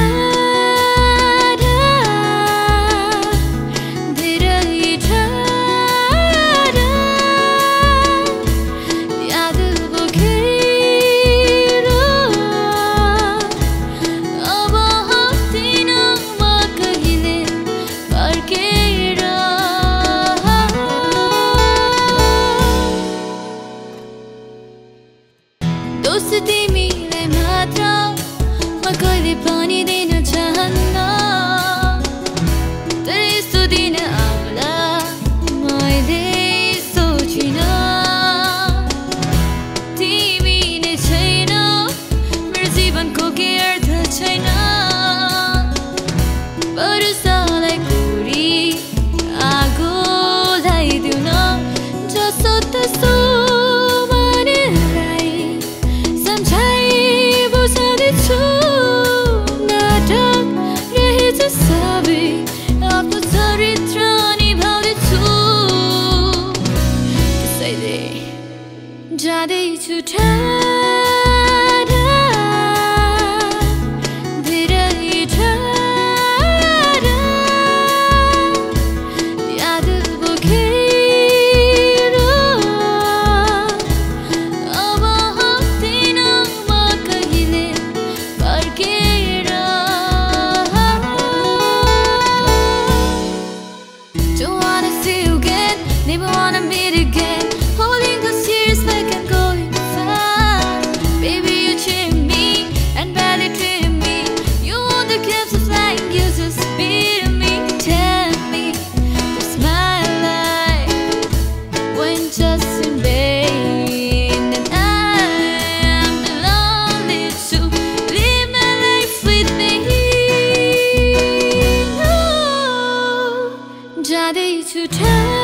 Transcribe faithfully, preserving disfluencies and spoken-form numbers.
तिमीले मात्र म कहिले पनि दिन चाहन्न तर यस्तो दिन आउला मैले सोचिन तिमी नै छैन मेरो जीवनको के अर्थ छैन वर्षालाई पुरी आगो लगाइदिउ न जसो तसो जाँदैछु टाढा धेरै टाढा याद बोकेर अब आउँदिन म कहिले फर्केर Don't wanna see you again, never wanna meet again. Holding those tears back and going far. Baby, you cheated me and badly treated me. You want the gifts of flying, you just beat me. Tell me, this my life went just in vain, and I am lonely to live my life with me. No, जाँदैछु